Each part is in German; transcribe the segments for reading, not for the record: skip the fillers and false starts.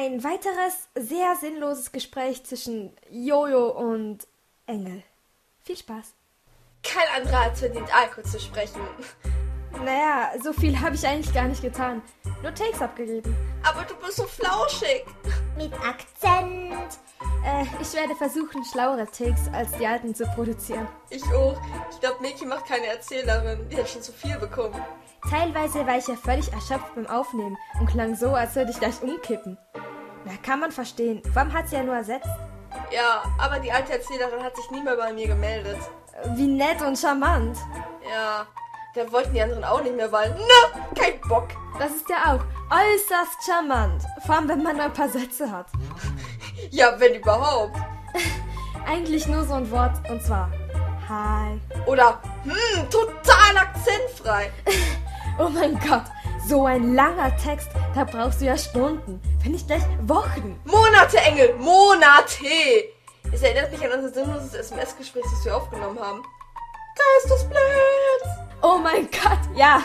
ein weiteres, sehr sinnloses Gespräch zwischen Jojo und Engel. Viel Spaß. Kein anderer hat verdient, Alko zu sprechen. Naja, so viel habe ich eigentlich gar nicht getan. Nur Takes abgegeben. Aber du bist so flauschig. Mit Akzent. Ich werde versuchen, schlauere Takes als die alten zu produzieren. Ich auch. Ich glaube, Miki macht keine Erzählerin. Die hat schon zu viel bekommen. Teilweise war ich ja völlig erschöpft beim Aufnehmen und klang so, als würde ich gleich umkippen. Na, kann man verstehen. Warum hat sie ja nur ersetzt? Ja, aber die alte Erzählerin hat sich nie mehr bei mir gemeldet. Wie nett und charmant. Ja, da wollten die anderen auch nicht mehr, weil, na, kein Bock. Das ist ja auch äußerst charmant. Vor allem, wenn man ein paar Sätze hat. Ja, wenn überhaupt. Eigentlich nur so ein Wort, und zwar Hi. Oder, total akzentfrei. Oh mein Gott, so ein langer Text, da brauchst du ja Stunden, wenn nicht gleich Wochen. Monate, Engel, Monate. Es erinnert mich an unser sinnloses SMS-Gespräch, das wir aufgenommen haben. Geistesblitz. Oh mein Gott, ja.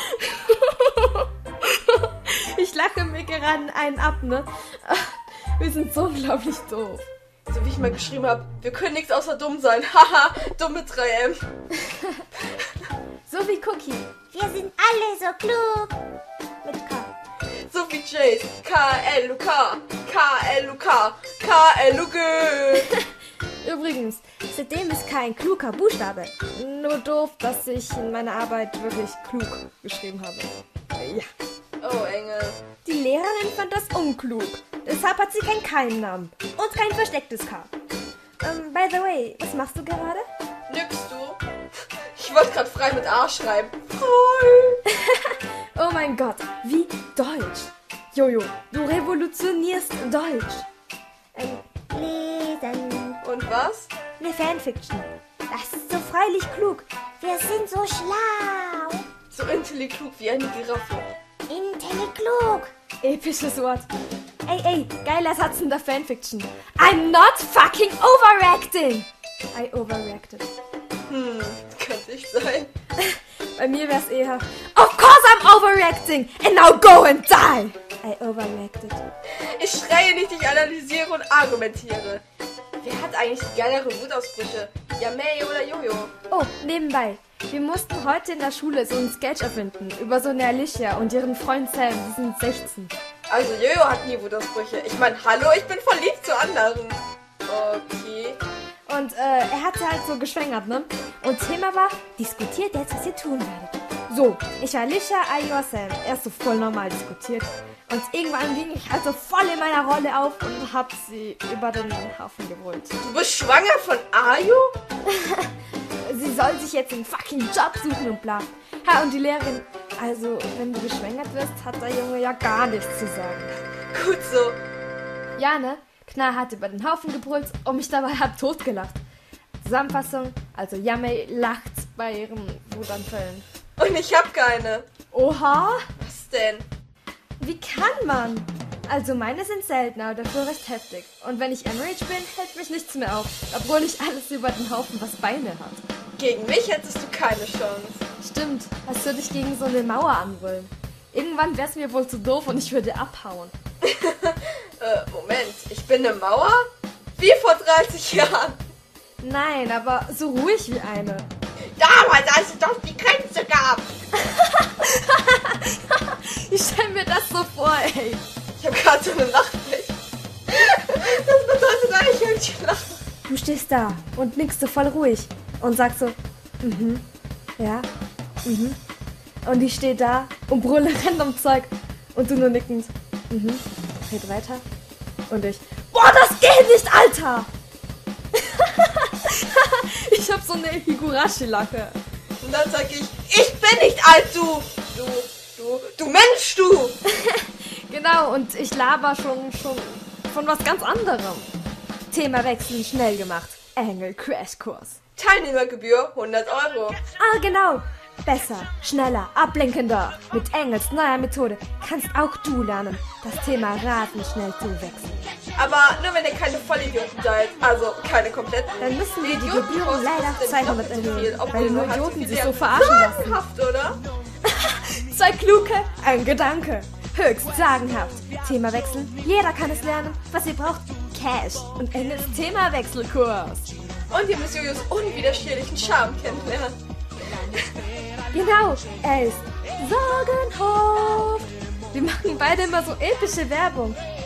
Ich lache mir gerade einen ab, ne? Wir sind so unglaublich doof. So wie ich mal geschrieben habe, wir können nichts außer dumm sein. Haha, dumme 3M. So wie Cookie. Wir sind alle so klug. Mit K. So wie Jace. K-L-U-K. K-L-U-K. K-L-U-G. Übrigens, seitdem ist kein kluger Buchstabe. Nur doof, dass ich in meiner Arbeit wirklich klug geschrieben habe. Ja. Oh, Engel. Die Lehrerin fand das unklug. Deshalb hat sie keinen Keimnamen. Und kein verstecktes K. By the way, was machst du gerade? Nix, du? Ich wollte gerade frei mit A schreiben. Frei. Oh mein Gott, wie deutsch. Jojo, du revolutionierst Deutsch. Lesen. Und was? Eine Fanfiction. Das ist so freilich klug. Wir sind so schlau. So intelligent wie eine Giraffe. Intelliklug. Episches Wort. Ey, geiler Satz in der Fanfiction. I'm not fucking overreacting. I overreacted. Könnte ich sein. Bei mir wär's eher Of course I'm overreacting and now go and die. I overreacted. Ich schreie nicht, ich analysiere und argumentiere. Wer hat eigentlich die geileren Wutausbrüche? Yamei oder Jojo? Oh, nebenbei. Wir mussten heute in der Schule so einen Sketch erfinden über so eine Alicia und ihren Freund Sam, die sind 16. Also Jojo hat nie Wutausbrüche. Ich meine, hallo, ich bin verliebt zu anderen. Okay. Und er hat sie halt so geschwängert, ne? Und Thema war, diskutiert jetzt, was ihr tun werdet. So, ich war Alicia, Ai war Sam. Erst so voll normal diskutiert. Und irgendwann ging ich also voll in meiner Rolle auf und hab sie über den Haufen geholt. Du bist schwanger von Ayo? Sie soll sich jetzt einen fucking Job suchen und bla. Ja, und die Lehrerin, also, wenn du geschwängert wirst, hat der Junge ja gar nichts zu sagen. Gut so. Ja, ne? Knall hat über den Haufen gebrüllt und mich dabei halb totgelacht. Zusammenfassung, also Yamei lacht bei ihren Wutanfällen. Und ich hab keine. Oha? Was denn? Wie kann man? Also meine sind seltener, dafür recht heftig. Und wenn ich enraged bin, hält mich nichts mehr auf, obwohl ich alles über den Haufen, was Beine hat. Gegen mich hättest du keine Chance. Stimmt, als würde ich gegen so eine Mauer anbrüllen. Irgendwann wär's mir wohl zu doof und ich würde abhauen. Moment, ich bin eine Mauer? Wie vor 30 Jahren? Nein, aber so ruhig wie eine. Damals, als es doch die Grenze gab. Ich stell mir das so vor, ey. Ich habe gerade so eine Nachricht. Das bedeutet eigentlich lachen. Du stehst da und nickst so voll ruhig und sagst so, ja, Und ich stehe da und brülle random Zeug und du nur nickend, red weiter. Und ich, boah, das geht nicht, Alter! Ich hab so eine Higurashi-Lache. Und dann sag ich bin nicht alt, du Mensch, du! Genau, und ich laber schon von was ganz anderem. Thema wechseln, schnell gemacht. Engel Crashkurs. Teilnehmergebühr 100 €. Ah, genau. Besser, schneller, ablenkender. Mit Engels neuer Methode kannst auch du lernen, das Thema Raten schnell zu wechseln. Aber nur wenn ihr keine Vollidioten seid, also keine kompletten. Dann müssen wir die Idioten Gebühren kosten leider trotzdem 200 doppelt so erhöhen, viel, obwohl weil nur du halt so Idioten viel sich so lernst. verarschen lassen. Sagenhaft, oder? Zwei Kluge, ein Gedanke. Höchst sagenhaft. Themawechsel. Jeder kann es lernen. Was ihr braucht, Cash. Und Engels Themawechselkurs. Und ihr müsst Jojos unwiderstehlichen Charme kennenlernen. Genau, er ist sagenhaft. Wir machen beide immer so epische Werbung.